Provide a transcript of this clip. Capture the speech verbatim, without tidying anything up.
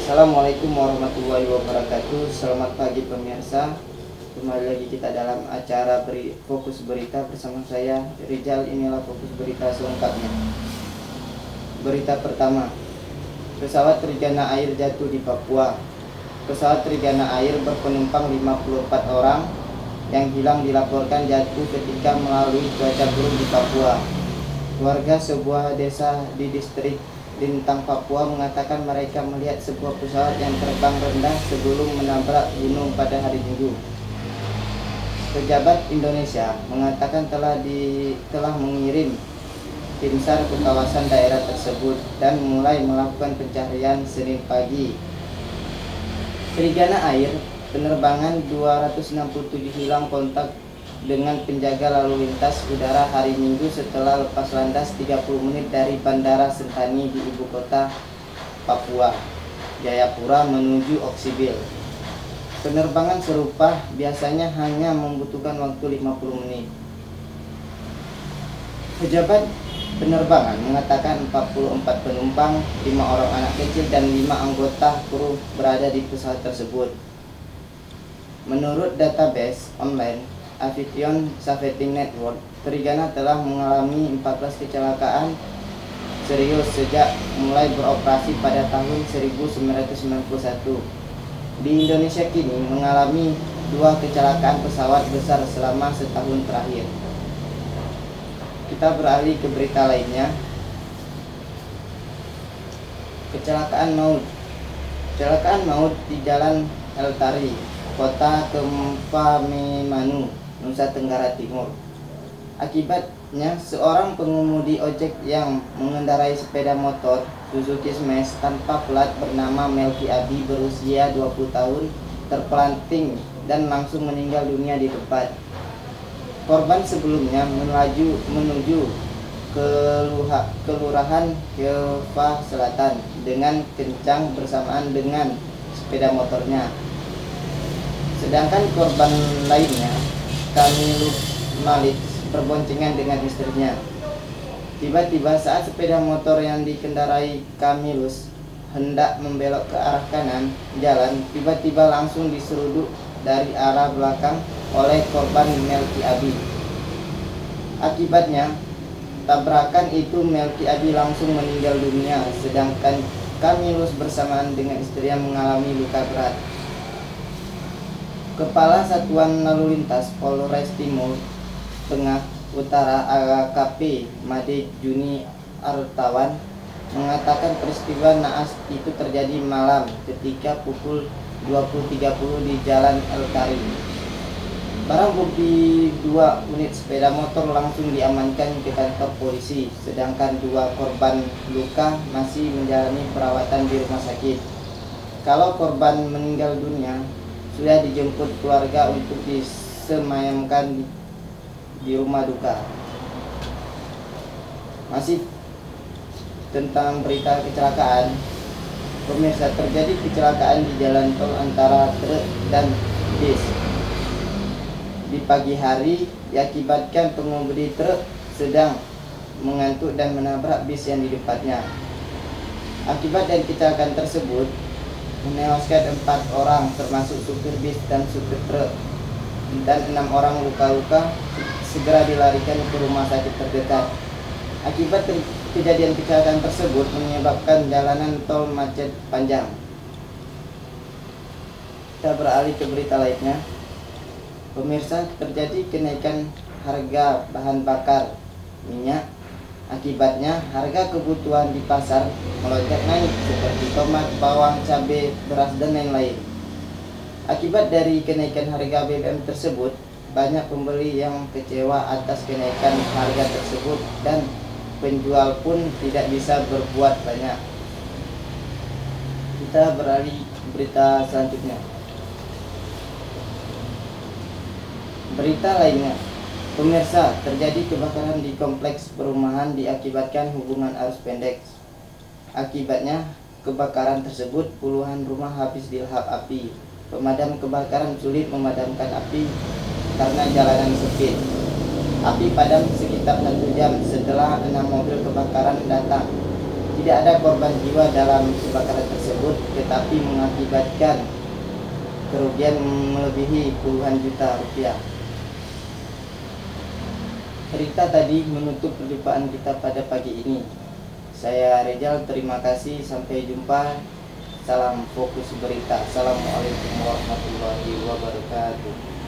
Assalamualaikum warahmatullahi wabarakatuh. Selamat pagi pemirsa. Kembali lagi kita dalam acara beri, Fokus Berita bersama saya Rizal. Inilah Fokus Berita selengkapnya. Berita pertama, pesawat Trigana Air jatuh di Papua. Pesawat Trigana Air berpenumpang lima puluh empat orang yang hilang dilaporkan jatuh ketika melalui cuaca buruk di Papua. Warga sebuah desa di distrik Lintang, Papua mengatakan mereka melihat sebuah pesawat yang terbang rendah sebelum menabrak gunung pada hari Minggu. Pejabat Indonesia mengatakan telah di, telah mengirim tim SAR ke kawasan daerah tersebut dan mulai melakukan pencarian Senin pagi. Trigana Air penerbangan dua ratus enam puluh tujuh hilang kontak dengan penjaga lalu lintas udara hari Minggu setelah lepas landas tiga puluh menit dari Bandara Sentani di ibu kota Papua, Jayapura menuju Oksibil. Penerbangan serupa biasanya hanya membutuhkan waktu lima puluh menit. Pejabat penerbangan mengatakan empat puluh empat penumpang, lima orang anak kecil dan lima anggota kru berada di pesawat tersebut. Menurut database online Aviation Safety Network, Trigana telah mengalami empat belas kecelakaan serius sejak mulai beroperasi pada tahun seribu sembilan ratus sembilan puluh satu. Di Indonesia kini mengalami dua kecelakaan pesawat besar selama setahun terakhir. Kita beralih ke berita lainnya. Kecelakaan maut. Kecelakaan maut di Jalan El Tari, Kota Kempamemanu, Nusa Tenggara Timur. Akibatnya, seorang pengemudi ojek yang mengendarai sepeda motor Suzuki Smash tanpa plat bernama Melki Abi berusia dua puluh tahun terpelanting dan langsung meninggal dunia di tempat. Korban sebelumnya melaju menuju ke Kelurahan Kelva Selatan dengan kencang bersamaan dengan sepeda motornya. Sedangkan korban lainnya, Kamilus Malik, berboncengan dengan istrinya. Tiba-tiba saat sepeda motor yang dikendarai Kamilus hendak membelok ke arah kanan jalan, tiba-tiba langsung diseruduk dari arah belakang oleh korban Melki Abi. Akibatnya, tabrakan itu Melki Abi langsung meninggal dunia, sedangkan Kamilus bersamaan dengan istrinya mengalami luka berat. Kepala Satuan Lalu Lintas Polres Timur Tengah Utara A K P Made Juni Artawan mengatakan peristiwa naas itu terjadi malam ketika pukul dua puluh tiga puluh di Jalan El Tari. Barang bukti dua unit sepeda motor langsung diamankan ke kantor polisi, sedangkan dua korban luka masih menjalani perawatan di rumah sakit. Kalau korban meninggal dunia, sudah dijemput keluarga untuk disemayamkan di rumah duka. Masih tentang berita kecelakaan, pemirsa, terjadi kecelakaan di jalan tol antara truk dan bis di pagi hari diakibatkan pengemudi truk sedang mengantuk dan menabrak bis yang di depannya. Akibat dari kecelakaan tersebut menewaskan empat orang termasuk supir bis dan supir truk, dan enam orang luka-luka segera dilarikan ke rumah sakit terdekat. Akibat kejadian kecelakaan tersebut menyebabkan jalanan tol macet panjang. Kita beralih ke berita lainnya. Pemirsa, terjadi kenaikan harga bahan bakar minyak. Akibatnya harga kebutuhan di pasar melonjak naik seperti tomat, bawang, cabai, beras, dan lain-lain. Akibat dari kenaikan harga B B M tersebut, banyak pembeli yang kecewa atas kenaikan harga tersebut dan penjual pun tidak bisa berbuat banyak. Kita beralih berita selanjutnya. Berita lainnya, pemirsa, terjadi kebakaran di kompleks perumahan diakibatkan hubungan arus pendek. Akibatnya kebakaran tersebut puluhan rumah habis dilahap api. Pemadam kebakaran sulit memadamkan api karena jalanan sempit. Api padam sekitar satu jam setelah enam mobil kebakaran datang. Tidak ada korban jiwa dalam kebakaran tersebut, tetapi mengakibatkan kerugian melebihi puluhan juta rupiah. Cerita tadi menutup perjumpaan kita pada pagi ini. Saya Rejal, terima kasih, sampai jumpa. Salam Fokus Berita. Assalamualaikum warahmatullahi wabarakatuh.